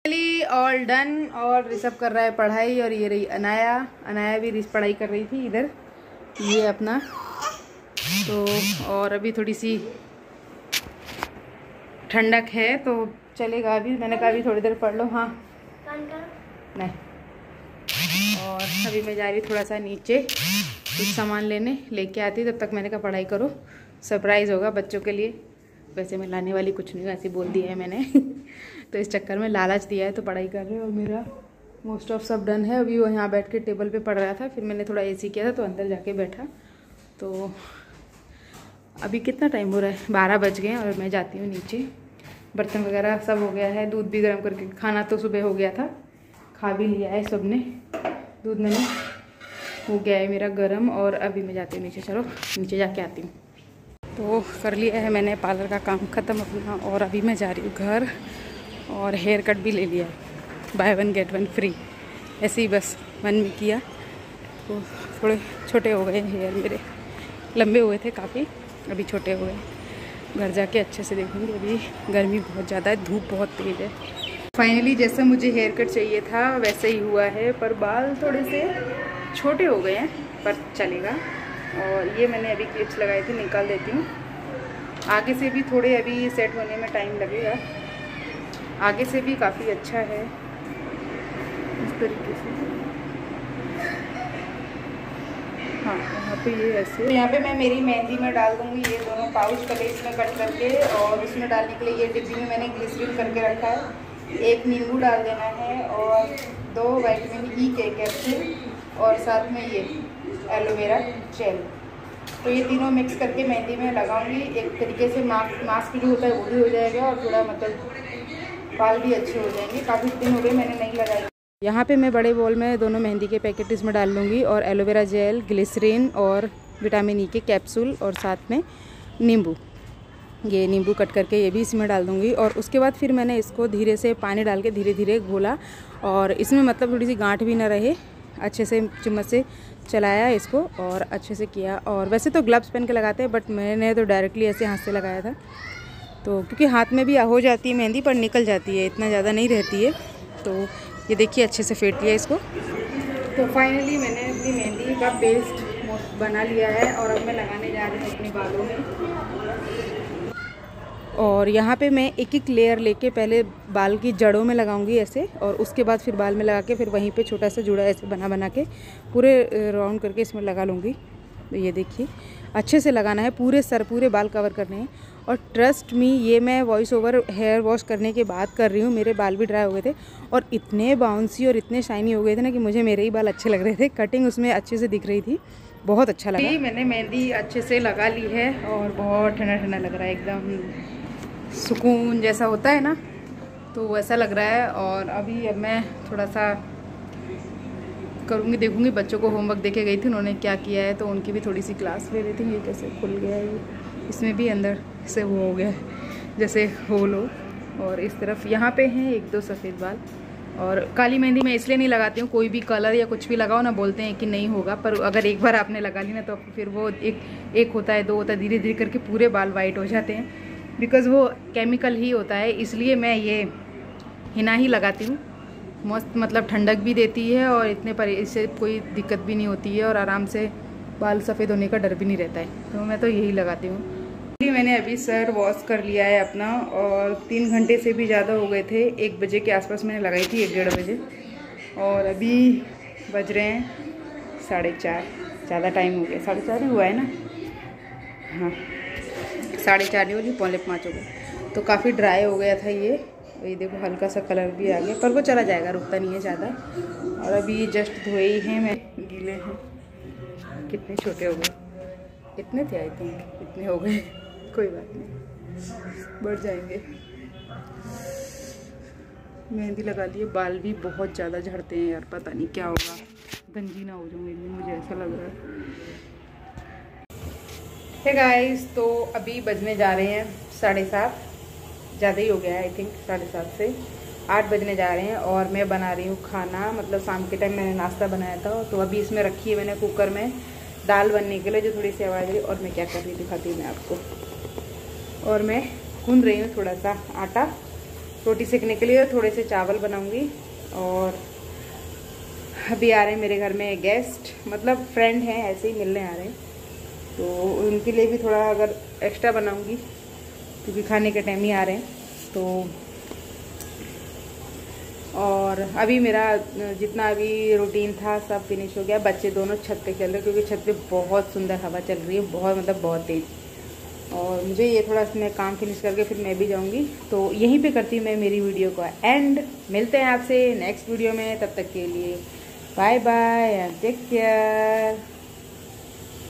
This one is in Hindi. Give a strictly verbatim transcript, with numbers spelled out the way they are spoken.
All done. और ऋषभ कर रहा है पढ़ाई और ये रही अनाया। अनाया भी पढ़ाई कर रही थी इधर, ये अपना तो। और अभी थोड़ी सी ठंडक है तो चलेगा अभी। मैंने कहा अभी थोड़ी देर पढ़ लो। हाँ नहीं। और अभी मैं जा रही थोड़ा सा नीचे कुछ सामान लेने, लेके आती तब तक मैंने कहा पढ़ाई करो, सरप्राइज़ होगा बच्चों के लिए। वैसे मैं लाने वाली कुछ नहीं, ऐसे बोल दिया है मैंने तो इस चक्कर में लालच दिया है तो पढ़ाई कर रहे हैं। और मेरा मोस्ट ऑफ सब डन है। अभी वो यहाँ बैठ के टेबल पे पढ़ रहा था, फिर मैंने थोड़ा एसी किया था तो अंदर जाके बैठा। तो अभी कितना टाइम हो रहा है, बारह बज गए और मैं जाती हूँ नीचे। बर्तन वगैरह सब हो गया है, दूध भी गर्म करके, खाना तो सुबह हो गया था, खा भी लिया है सब ने, दूध मैंने हो गया है मेरा गर्म। और अभी मैं जाती हूँ नीचे। चलो नीचे जाके आती हूँ। तो कर लिया है मैंने पार्लर का काम ख़त्म अपना, और अभी मैं जा रही हूँ घर। और हेयर कट भी ले लिया है, buy one get one free, ऐसे ही बस मन में किया। तो थोड़े छोटे हो गए हेयर मेरे, लंबे हुए थे काफ़ी, अभी छोटे हो गए। घर जाके अच्छे से देखूँगी। अभी गर्मी बहुत ज़्यादा है, धूप बहुत तेज़ है। फाइनली जैसा मुझे हेयर कट चाहिए था वैसे ही हुआ है, पर बाल थोड़े से छोटे हो गए हैं, पर चलेगा। और ये मैंने अभी क्लिप्स लगाई थी, निकाल देती हूँ। आगे से भी थोड़े अभी सेट होने में टाइम लगेगा, आगे से भी काफ़ी अच्छा है इस तरीके से। हाँ यहाँ पे ये ऐसे, यहाँ पे मैं मेरी मेहंदी में डाल दूँगी ये दोनों पाउच पहले इसमें कट करके, और उसमें डालने के लिए ये डिब्बी में मैंने ग्लिसरीन करके रखा है। एक नींबू डाल देना है और दो विटामिन ई के कैप्सूल, और साथ में ये एलोवेरा जेल। तो ये तीनों मिक्स करके मेहंदी में लगाऊंगी। एक तरीके से मास्क मास्क जो होता है वो भी हो जाएगा, और थोड़ा मतलब बाल भी अच्छे हो जाएंगे। काफ़ी दिन हो गए मैंने नहीं लगाई। यहाँ पे मैं बड़े बोल में दोनों मेहंदी के पैकेट इसमें डाल लूँगी, और एलोवेरा जेल, ग्लिसरीन और विटामिन ई के कैप्सूल, और साथ में नींबू, ये नींबू कट करके ये भी इसमें डाल दूँगी। और उसके बाद फिर मैंने इसको धीरे से पानी डाल के धीरे धीरे घोला, और इसमें मतलब थोड़ी सी गांठ भी ना रहे, अच्छे से चम्मच से चलाया इसको और अच्छे से किया। और वैसे तो ग्लव्स पहन के लगाते हैं, बट मैंने तो डायरेक्टली ऐसे हाथ से लगाया था। तो क्योंकि हाथ में भी हो जाती है मेहंदी, पर निकल जाती है, इतना ज़्यादा नहीं रहती है। तो ये देखिए अच्छे से फेंट लिया इसको। तो फाइनली मैंने अपनी मेहंदी का पेस्ट बना लिया है, और अब मैं लगाने जा रही हूँ अपने बालों में। और यहाँ पे मैं एक एक लेयर लेके पहले बाल की जड़ों में लगाऊंगी ऐसे, और उसके बाद फिर बाल में लगा के फिर वहीं पे छोटा सा जुड़ा ऐसे बना बना के पूरे राउंड करके इसमें लगा लूँगी। तो ये देखिए अच्छे से लगाना है, पूरे सर पूरे बाल कवर करने हैं। और ट्रस्ट मी, ये मैं वॉइस ओवर हेयर वॉश करने के बाद कर रही हूँ। मेरे बाल भी ड्राई हो गए थे और इतने बाउंसी और इतने शाइनी हो गए थे ना कि मुझे मेरे ही बाल अच्छे लग रहे थे। कटिंग उसमें अच्छे से दिख रही थी, बहुत अच्छा लगा। मैंने मेहंदी अच्छे से लगा ली है और बहुत ठंडा ठंडा लग रहा है, एकदम सुकून जैसा होता है ना, तो वैसा लग रहा है। और अभी अब मैं थोड़ा सा करूँगी, देखूँगी। बच्चों को होमवर्क देके गई थी, उन्होंने क्या किया है, तो उनकी भी थोड़ी सी क्लास ले रही थी। ये कैसे खुल गया है, ये इसमें भी अंदर से वो हो गया है जैसे होल हो। और इस तरफ यहाँ पे हैं एक दो सफ़ेद बाल। और काली मेहंदी मैं इसलिए नहीं लगाती हूँ, कोई भी कलर या कुछ भी लगाओ ना, बोलते हैं कि नहीं होगा, पर अगर एक बार आपने लगा ली ना तो फिर वो एक एक होता है, दो होता है, धीरे धीरे करके पूरे बाल वाइट हो जाते हैं, बिकॉज़ वो केमिकल ही होता है। इसलिए मैं ये हिना ही लगाती हूँ। मस्त मतलब ठंडक भी देती है, और इतने पर इससे कोई दिक्कत भी नहीं होती है, और आराम से बाल सफ़ेद होने का डर भी नहीं रहता है। तो मैं तो यही लगाती हूँ। मैंने अभी सर वॉश कर लिया है अपना, और तीन घंटे से भी ज़्यादा हो गए थे। एक बजे के आसपास मैंने लगाई थी, एक डेढ़ बजे, और अभी बज रहे हैं साढ़े चार। ज़्यादा टाइम हो गया, साढ़े चार ही हुआ है ना, हाँ साढ़े चार ही हो गई, पौने पाँच हो गए। तो काफ़ी ड्राई हो गया था ये, ये देखो हल्का सा कलर भी आ गया, पर वो चला जाएगा, रुकता नहीं है ज़्यादा। और अभी जस्ट धोए ही हैं मैं, गीले हैं। कितने छोटे हो गए, इतने थे आई थिंक, इतने हो गए, कोई बात नहीं, बढ़ जाएंगे। मेहंदी लगा लिए, बाल भी बहुत ज़्यादा झड़ते हैं यार, पता नहीं क्या होगा, गंजी ना हो जाऊँ मुझे ऐसा लग रहा है। हे गाइस, तो अभी बजने जा रहे हैं साढ़े सात, ज़्यादा ही हो गया है आई थिंक, साढ़े सात से आठ बजने जा रहे हैं। और मैं बना रही हूँ खाना, मतलब शाम के टाइम मैंने नाश्ता बनाया था, तो अभी इसमें रखी है मैंने कुकर में दाल बनने के लिए, जो थोड़ी सी आवाज़ रही। और मैं क्या कर रही दिखाती हूँ मैं आपको। और मैं गूंद रही हूँ थोड़ा सा आटा, रोटी सेकने के लिए थोड़े से चावल बनाऊंगी। और अभी आ रहे हैं मेरे घर में गेस्ट, मतलब फ्रेंड हैं, ऐसे ही मिलने आ रहे हैं, तो उनके लिए भी थोड़ा अगर एक्स्ट्रा बनाऊंगी क्योंकि खाने के टाइम ही आ रहे हैं। तो और अभी मेरा जितना अभी रूटीन था सब फिनिश हो गया। बच्चे दोनों छत पे खेल रहे हैं क्योंकि छत पे बहुत सुंदर हवा चल रही है, बहुत मतलब बहुत तेज़। और मुझे ये थोड़ा इसमें काम फिनिश करके फिर मैं भी जाऊंगी। तो यहीं पे करती हूँ मैं मेरी वीडियो को एंड। मिलते हैं आपसे नेक्स्ट वीडियो में, तब तक के लिए bye bye and take care.